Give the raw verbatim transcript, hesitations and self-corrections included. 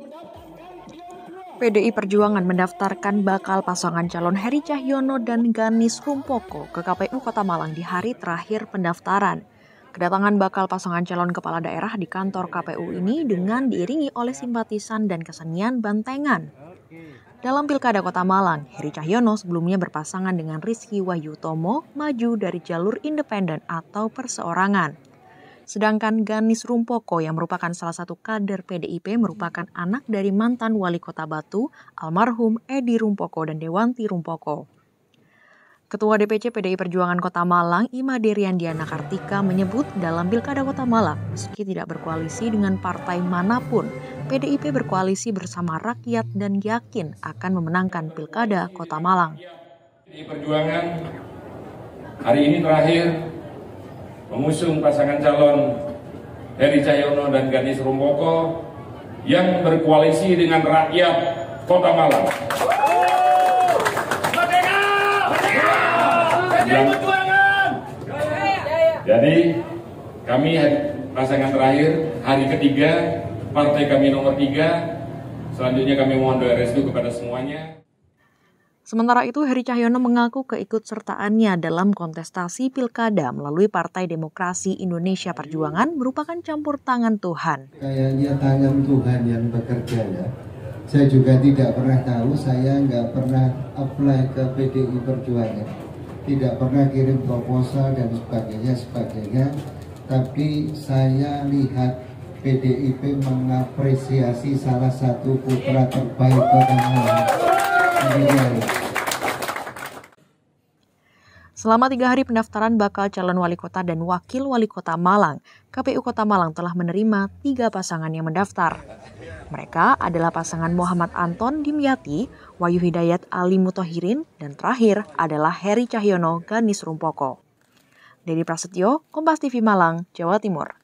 P D I Perjuangan mendaftarkan bakal pasangan calon Heri Cahyono dan Ganis Rumpoko ke K P U Kota Malang di hari terakhir pendaftaran. Kedatangan bakal pasangan calon kepala daerah di kantor K P U ini dengan diiringi oleh simpatisan dan kesenian bantengan. Dalam Pilkada Kota Malang, Heri Cahyono sebelumnya berpasangan dengan Rizky Wahyutomo maju dari jalur independen atau perseorangan. Sedangkan Ganis Rumpoko yang merupakan salah satu kader P D I P merupakan anak dari mantan wali kota Batu, almarhum Edi Rumpoko dan Dewanti Rumpoko. Ketua D P C P D I Perjuangan Kota Malang, Imade Riandiana Kartika menyebut dalam Pilkada Kota Malang, meski tidak berkoalisi dengan partai manapun, P D I P berkoalisi bersama rakyat dan yakin akan memenangkan Pilkada Kota Malang. P D I Perjuangan hari ini terakhir mengusung pasangan calon Heri Cahyono dan Ganis Rumpoko yang berkoalisi dengan rakyat Kota Malang. Yang, jadi kami pasangan terakhir hari ketiga, partai kami nomor tiga. Selanjutnya kami mohon doa restu kepada semuanya. Sementara itu, Heri Cahyono mengaku keikutsertaannya dalam kontestasi pilkada melalui Partai Demokrasi Indonesia Perjuangan merupakan campur tangan Tuhan. Kayaknya tangan Tuhan yang bekerja ya. Saya juga tidak pernah tahu, saya nggak pernah apply ke P D I Perjuangan. Tidak pernah kirim proposal dan sebagainya, sebagainya. Tapi saya lihat P D I P mengapresiasi salah satu putra terbaik Kota Malang. Selama tiga hari pendaftaran bakal calon wali kota dan wakil wali kota Malang, K P U Kota Malang telah menerima tiga pasangan yang mendaftar. Mereka adalah pasangan Muhammad Anton Dimyati, Wahyu Hidayat Ali Mutohirin, dan terakhir adalah Heri Cahyono Ganis Rumpoko. Dedi Prasetyo, Kompas T V Malang, Jawa Timur.